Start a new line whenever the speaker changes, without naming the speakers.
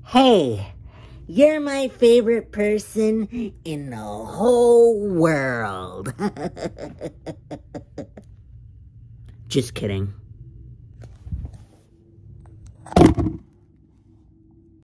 Hey, you're my favorite person in the whole world. Just kidding.